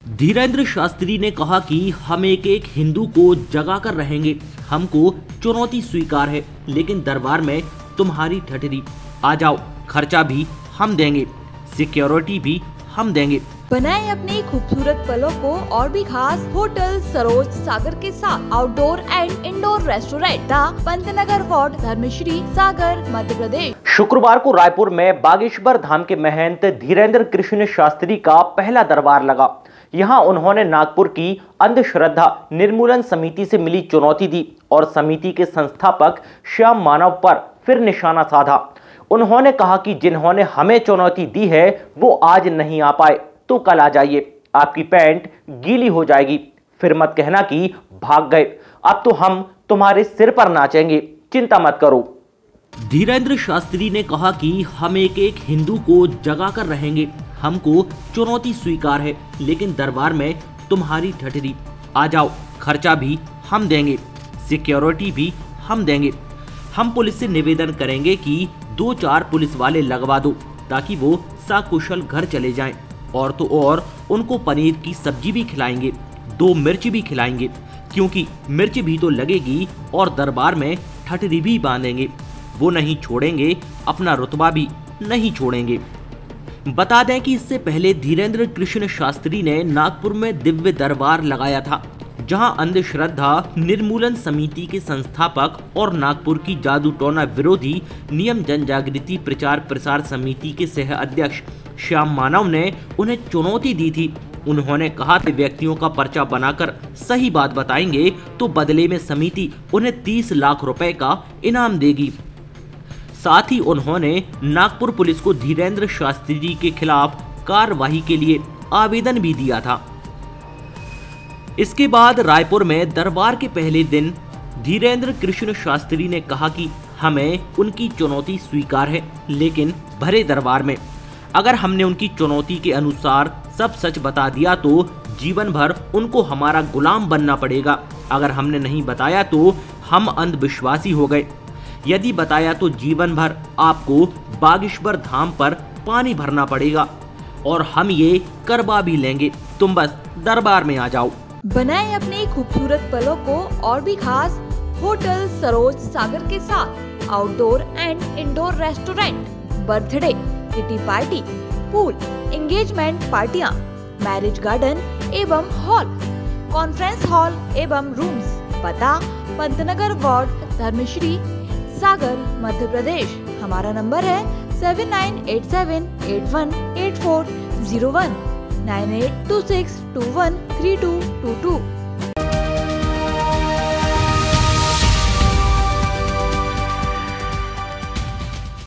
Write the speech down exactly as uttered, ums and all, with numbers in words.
धीरेन्द्र शास्त्री ने कहा कि हम एक एक हिंदू को जगा कर रहेंगे। हमको चुनौती स्वीकार है, लेकिन दरबार में तुम्हारी ठठरी। आ जाओ, खर्चा भी हम देंगे, सिक्योरिटी भी हम देंगे। बनाए अपने खूबसूरत पलों को और भी खास होटल सरोज सागर के साथ outdoor and indoor restaurant the Pantnagar ward, Dharmshri, Sagar, Madhya Pradesh. शुक्रवार को रायपुर में बागेश्वर धाम के महंत धीरेन्द्र कृष्ण शास्त्री का पहला दरबार लगा। यहाँ उन्होंने नागपुर की अंधश्रद्धा निर्मूलन समिति से मिली चुनौती दी और समिति के संस्थापक श्याम मानव पर फिर निशाना साधा। उन्होंने कहा कि जिन्होंने हमें चुनौती दी है वो आज नहीं आ पाए तो कल आ जाइए, आपकी पैंट गीली हो जाएगी। फिर मत कहना कि भाग गए, अब तो हम तुम्हारे सिर पर नाचेंगे, चिंता मत करो। धीरेन्द्र शास्त्री ने कहा कि हम एक एक हिंदू को जगा कर रहेंगे। हमको चुनौती स्वीकार है, लेकिन दरबार में तुम्हारी ठठरी। आ जाओ, खर्चा भी हम देंगे, सिक्योरिटी भी हम देंगे। हम पुलिस से निवेदन करेंगे कि दो चार पुलिस वाले लगवा दो ताकि वो सकुशल घर चले जाएं। और तो और उनको पनीर की सब्जी भी खिलाएंगे, दो मिर्च भी खिलाएंगे, क्योंकि मिर्च भी तो लगेगी और दरबार में ठठरी भी बांधेंगे। वो नहीं छोड़ेंगे, अपना रुतबा भी नहीं छोड़ेंगे। बता दें कि इससे पहले धीरेन्द्र कृष्ण शास्त्री ने नागपुर में दिव्य दरबार लगाया था, जहां अंधश्रद्धा निर्मूलन समिति के संस्थापक और नागपुर की जादू टोना विरोधी नियम जन जागृति प्रचार प्रसार समिति के सह अध्यक्ष श्याम मानव ने उन्हें चुनौती दी थी। उन्होंने कहा कि व्यक्तियों का पर्चा बनाकर सही बात बताएंगे तो बदले में समिति उन्हें तीस लाख रुपए का इनाम देगी। साथ ही उन्होंने नागपुर पुलिस को धीरेन्द्र शास्त्री के खिलाफ कार्रवाई के लिए आवेदन भी दिया था। इसके बाद रायपुर में दरबार के पहले दिन धीरेन्द्र कृष्ण शास्त्री ने कहा कि हमें उनकी चुनौती स्वीकार है, लेकिन भरे दरबार में अगर हमने उनकी चुनौती के अनुसार सब सच बता दिया तो जीवन भर उनको हमारा गुलाम बनना पड़ेगा। अगर हमने नहीं बताया तो हम अंधविश्वासी हो गए, यदि बताया तो जीवन भर आपको बागेश्वर धाम पर पानी भरना पड़ेगा और हम ये करवा भी लेंगे। तुम बस दरबार में आ जाओ। बनाए अपने खूबसूरत पलों को और भी खास होटल सरोज सागर के साथ outdoor and indoor restaurant, birthday, kitty party, pool, engagement पार्टियां, मैरिज गार्डन एवं हॉल, कॉन्फ्रेंस हॉल एवं रूम्स। पता पंतनगर वार्ड, धर्मश्री, सागर, मध्य प्रदेश। हमारा नंबर है seven nine eight seven eight one eight four zero one, nine eight two six two one three two two to.